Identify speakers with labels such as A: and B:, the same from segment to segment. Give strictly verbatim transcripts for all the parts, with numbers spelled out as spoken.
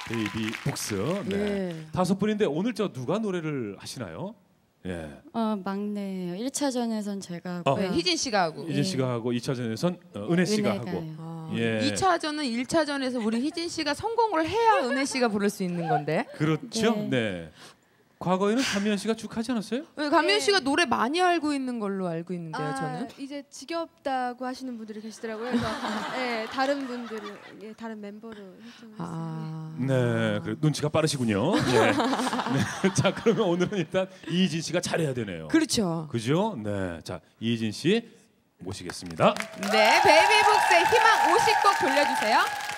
A: 베이비복스. 네.
B: 예.
A: 다섯 분인데 오늘 저 누가 노래를 하시나요? 예.
C: 어, 막내예요. 일 차전에선 제가
A: 어.
C: 하고요.
B: 네, 희진 씨가 하고.
A: 희진 씨가 하고 이 차전에선 어, 은혜 씨가 하고.
C: 은혜가요.
B: 아,
A: 예.
B: 이 차전은 일 차전에서 우리 희진 씨가 성공을 해야 은혜 씨가 부를 수 있는 건데.
A: 그렇죠.
C: 네.
A: 네. 과거에는 감미연 씨가 쭉 하지 않았어요?
B: 네, 감미연
D: 네.
B: 씨가 노래 많이 알고 있는 걸로 알고 있는데요,
D: 아,
B: 저는.
D: 이제 지겹다고 하시는 분들이 계시더라고요. 그래서 네, 다른 분들을 예, 다른 멤버로 신청했어요.
B: 아.
A: 네, 그래, 눈치가 빠르시군요. 네. 네. 자, 그러면 오늘은 일단 이희진 씨가 잘해야 되네요.
B: 그렇죠.
A: 그죠? 네, 자 이희진 씨 모시겠습니다.
B: 네, 베이비복스의 희망 오십 곡 돌려주세요.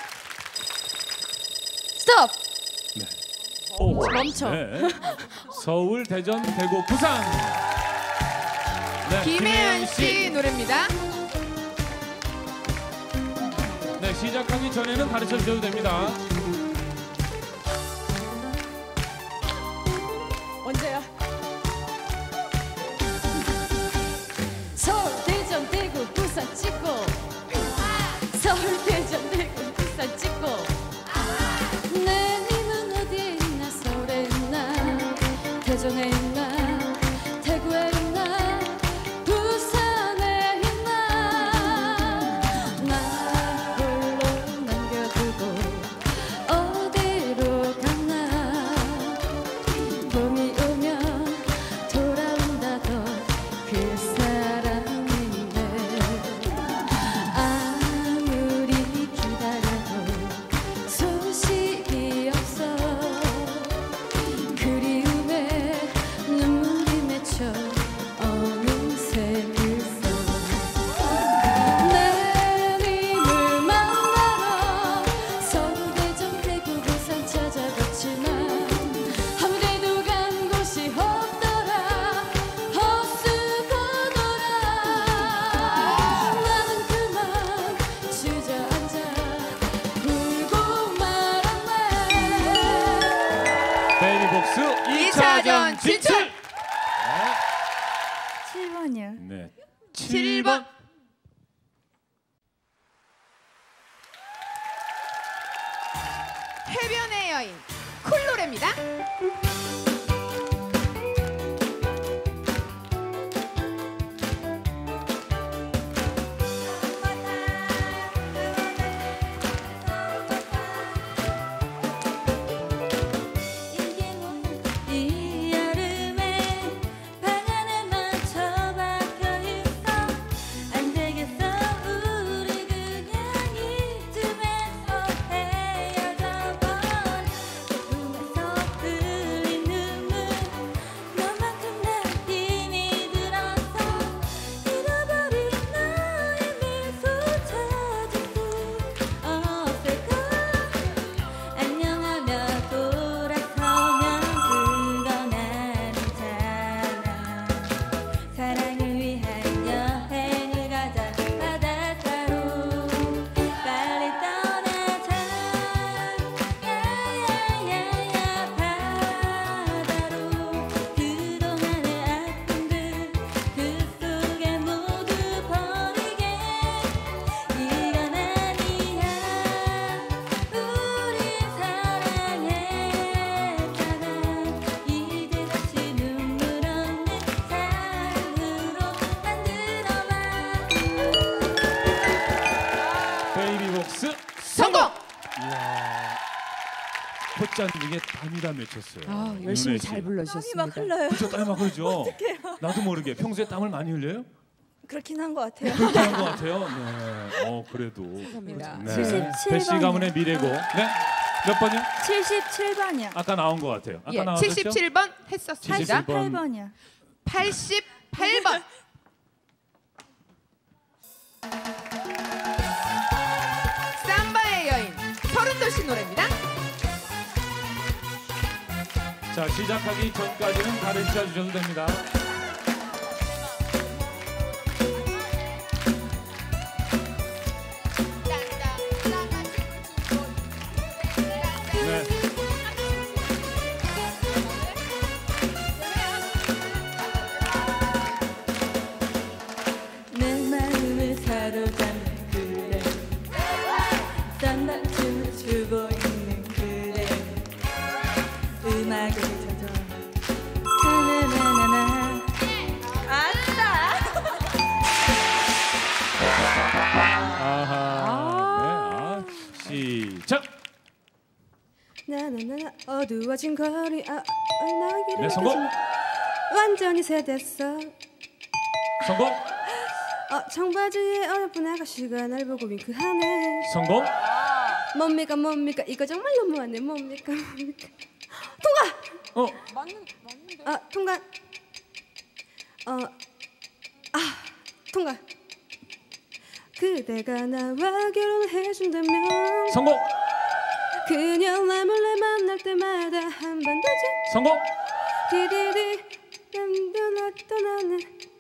C: 스톱!
A: 오,
C: 멈춰.
A: 네. 서울, 대전, 대구, 부산. 네,
B: 김혜연 씨 노래입니다.
A: 네, 시작하기 전에는 가르쳐 주셔도 됩니다.
D: 언제야?
C: 서울, 대전, 대구, 부산 찍고 서울, 대전, 대구, 부산 찍고 내 님은 어디에 있나 서울에 있나 대전에 있나 대구에 있나 부산에 있나 나 홀로 남겨두고 어디로 갔나 봄이 오면 돌아온다던 그 사람인데 아무리 기다려도 소식이 없어 그리움에 눈물이 맺혀 어느새 글썽 내 님을 만나러 서울 대전 대구 부산 찾아갔지만 아무데도 간 곳이 없더라 헛수고더라 나는 그만 주저앉아 울고 말았네
A: 베이비복스 이 차전 진출.
C: 칠 번이요.
A: 네,
B: 칠 번. 해변의 여인 쿨 노래입니다.
C: 이 여름에 방 안에만 처박혀 있어 안 되겠어 우리 그냥 이쯤에서 헤어져 버려 꿈에서 흘린 눈물 너만큼 난 힘이 들어서 잃어버린 너의 미소 찾을 수 없을까 안녕하며 돌아서면 그건 아니잖아 사랑을 위한 여행을 가자 바닷가로 빨리 떠나자 야야야야 바다로 그동안의 아픔들 그 속에 모두 버리게 이건 아니야 우리 사랑했잖아 이제 다시 눈물 없는 사랑으로 만들어봐
A: 베이비복스
B: 성공!
A: 이야, 콧잔 중에 땀이 다 맺혔어요.
B: 아, 열심히
A: 윤혜 씨.
B: 잘 불러주셨습니다.
A: 그렇죠, 땀이 막 흐르죠. 나도 모르게 평소에 땀을 많이 흘려요?
E: 그렇긴 한 것 같아요.
A: 그렇게 한 것 같아요. 네, 어 그래도.
B: 감사합니다.
A: 네.
C: 칠십칠
A: 배씨 가문의 미래고. 네, 몇 번이요?
C: 칠십칠 번이요.
A: 아까 나온 것 같아요. 아까
B: 예,
A: 나왔죠?
B: 칠십칠 번 했었습니다.
A: 칠십칠 번.
C: 팔 번이요.
B: 팔십팔 번. 삼바의 여인 서른도 씨 노래입니다.
A: 자, 시작하기 전까지는 가르쳐 주셔도 됩니다. 네.
C: 내 마음을 사로잡는 그대 딴방춤을 추고 있는 그대 음악을 찾아 나나나나나 아싸
A: 아하. 네. 아, 시작.
D: 나나나나 어두워진 거리 아, 아, 나기를
A: 네, 성공.
D: 켜지 마. 완전히 새됐어.
A: 성공.
D: 어, 청바지에 어여쁜 아가씨가 날 보고 윙크하네.
A: 성공.
D: 뭡니까 뭡니까 이거 정말 너무하네. 뭡니까 뭡니까 통과.
A: 어.
D: 아 통과. 어, 아 통과. 그대가 나와 결혼해준다면
A: 성공.
D: 그녀 날 몰래 만날 때마다 한 번 더지.
A: 성공.
D: 디디디 땀도났던 나는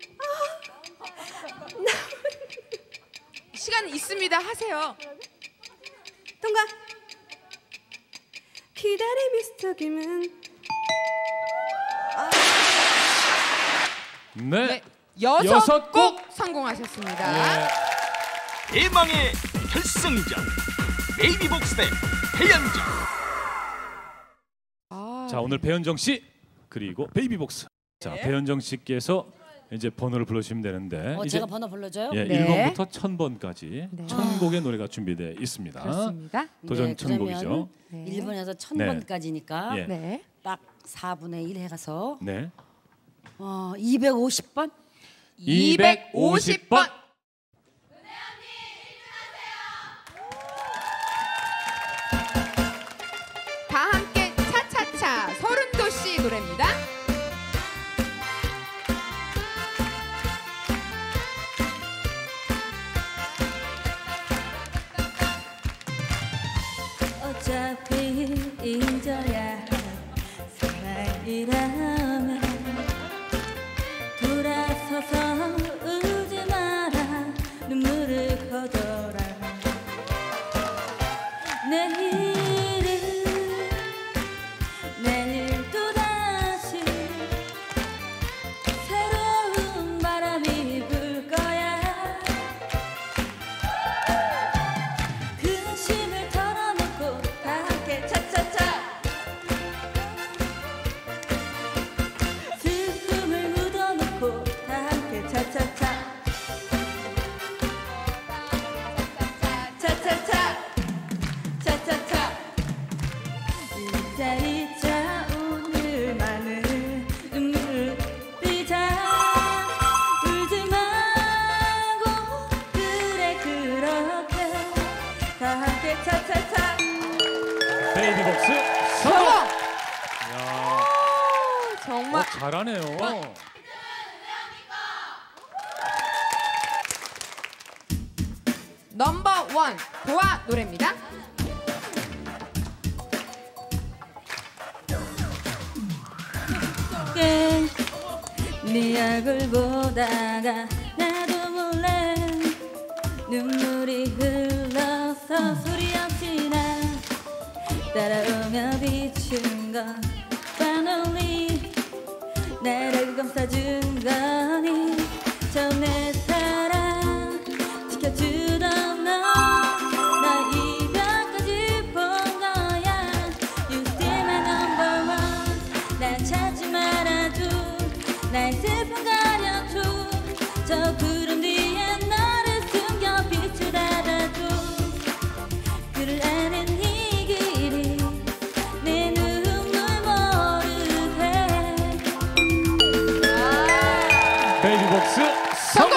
B: 시간 있습니다. 하세요.
D: 통과. 기다리 미스터 김은
A: 네.
B: 네, 여섯,
A: 여섯
B: 곡
A: 곡
B: 성공하셨습니다.
A: 예.
F: 대망의 결승전 베이비복스 대 배현정.
B: 아,
A: 자, 오늘 배현정 씨 그리고 베이비복스. 자, 배현정 씨께서 이제 번호를 불러주시면 되는데
G: 어,
A: 이제
G: 제가 번호 불러줘요?
A: 예,
B: 네.
A: 일 번부터 천 번까지
B: 네.
A: 천 곡의 노래가 준비되어 있습니다.
B: 그렇습니다.
A: 도전
G: 네,
A: 천 곡이죠.
B: 네.
G: 일 번에서 천
A: 네.
G: 번까지니까
A: 예.
B: 네.
G: 딱 사분의 일 해가서
A: 네.
G: 어, 이백오십 번?
A: 이백오십 번.
B: 다 함께 차차차 서른도 씨 노래입니다.
C: 어차피 잊어야 할 사랑이라면 돌아서서 울지 마라 눈물을 거둬라 내일은 내일 또다시 새로운 바람이 불 거야 근심을 털어놓고 다 함께 차차차 슬픔을 묻어놓고 다 함께 차차차 차차차 차차차 잊자 잊자 오늘만은 눈물을 삐자 울지 말고 그래 그렇게 다 함께 차차차
A: 베이비복스
B: 성공!
A: 성공. 야,
B: 정말
A: 어, 잘하네요.
B: 넘버 원 보아 노래입니다.
C: 네 얼굴 보다가 나도 몰래 눈물이 흘러서 소리 없이 나 따라오며 비춘 건 finally 나를 감싸준 거니 처음 내 사랑 지켜주던 너 나 이별까지 본 거야 You still my number one 날 찾지 말아줘 날 슬픔 가려줘 저 구름 뒤에 너를 숨겨 빛을 달아줘 그를 아는 이 길이 내 눈물 모르게
A: 베이비복스 성공.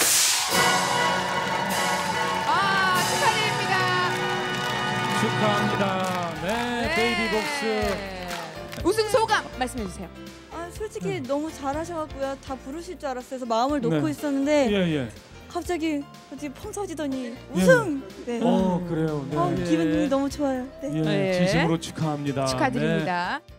B: 아 축하드립니다.
A: 축하합니다. 네, 베이비복스.
B: 우승 소감 말씀해 주세요.
E: 아 솔직히 너무 잘하셔갖고요. 다 부르실 줄 알았어요. 그래서 마음을 놓고
A: 네.
E: 있었는데
A: 예, 예.
E: 갑자기 어떻게 펑 터지더니 우승. 네.
A: 어, 그래요. 네.
E: 어,
A: 예.
E: 기분이 너무 좋아요. 네.
A: 예,
B: 네.
A: 진심으로 축하합니다. 네.
B: 축하드립니다.